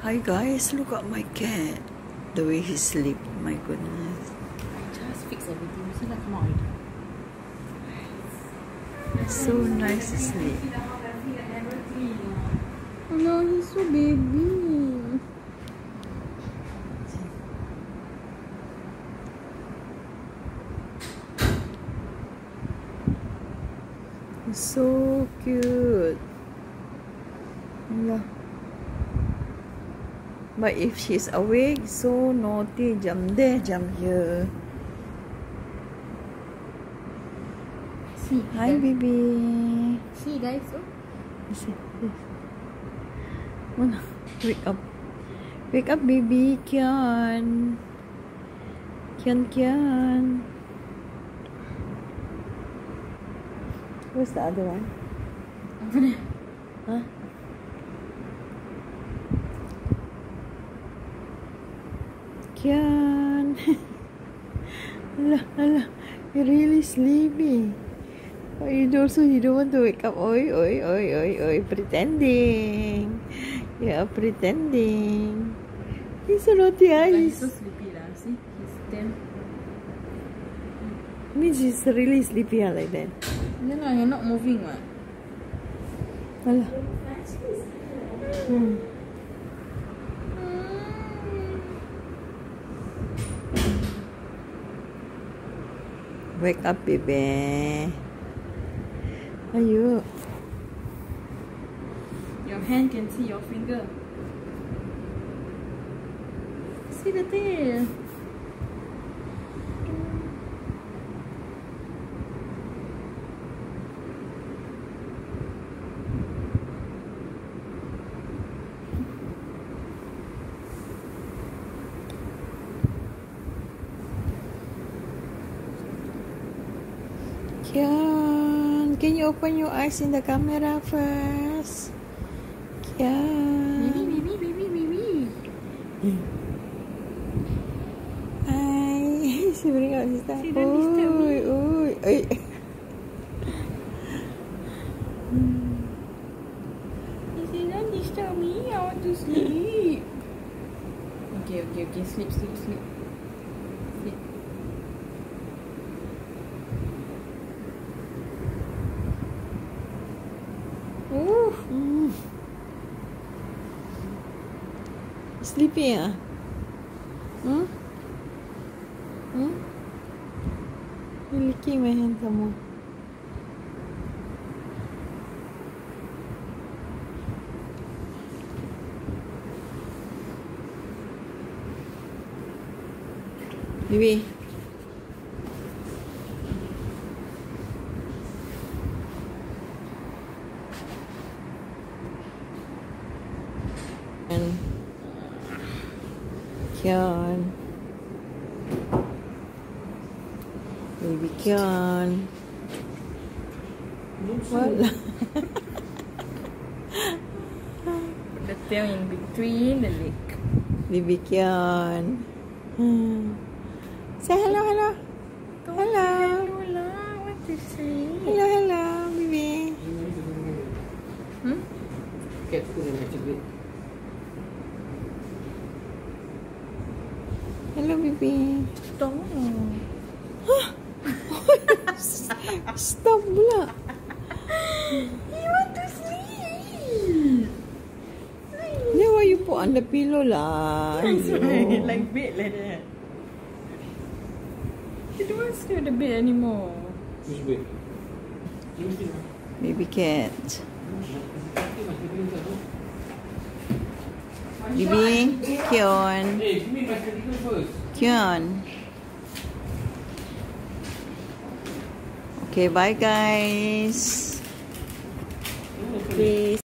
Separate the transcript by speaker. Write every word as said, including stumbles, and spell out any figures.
Speaker 1: Hi guys, look at my cat. The way he sleep, my goodness.
Speaker 2: Just fix everything. See that come out already.
Speaker 1: So nice to sleep.
Speaker 2: Oh no, he's so baby.
Speaker 1: He's so cute. Yeah. But if she's awake, so naughty. Jump there, jump here.
Speaker 2: See,
Speaker 1: Hi,
Speaker 2: guys.
Speaker 1: baby.
Speaker 2: See, guys. Oh.
Speaker 1: Listen, listen. Mana? Wake up. Wake up, baby. Kian. Kian, Kian. Where's the other one?
Speaker 2: Apa ni?
Speaker 1: Huh? Kian. Alah, alah. You're really sleepy. Oh, you also you don't want to wake up. Oi, oi, oi, oi, oi. Pretending. You are pretending. He's so naughty, ah.
Speaker 2: He's
Speaker 1: He's
Speaker 2: so sleepy lah. See, he's damn.
Speaker 1: means he's really sleepy, ah, like that.
Speaker 2: No, no, you're not moving, what?
Speaker 1: Alah. Hmm. Wake up, baby. Ayo.
Speaker 2: Your hand can see your finger. See the tail.
Speaker 1: Kian, can you open your eyes in the camera first? Kian.
Speaker 2: Baby, baby, baby, baby.
Speaker 1: Hi. She bring out his stuff.
Speaker 2: She don't disturb me.
Speaker 1: Oi, oi, oi.
Speaker 2: He said, don't disturb me. I want to sleep. Okay, okay, okay. Sleep, sleep, sleep. Sleep.
Speaker 1: Ooh. Mm. Sleepy, ah? Hmm? Hmm? You're licking my hand some more. Baby. And Kian. Baby Kian. What?
Speaker 2: Put the tail in between the leg.
Speaker 1: Baby Kian. Hmm. Say hello, hello. Hello.
Speaker 2: Lola, what to say?
Speaker 1: Hello, hello, baby.
Speaker 2: Hmm?
Speaker 3: Cat food and chocolate.
Speaker 1: Hello, baby.
Speaker 2: Stop.
Speaker 1: Stop pula.
Speaker 2: He want to sleep.
Speaker 1: Then why you put on the pillow lah? Aiyo.
Speaker 2: Like bed like that. He don't want to sleep on the bed anymore.
Speaker 3: Which bed?
Speaker 1: Baby cat. Baby, Kion.
Speaker 3: Hey, give me my spectacle first.
Speaker 1: Kion. Okay, bye guys. Please.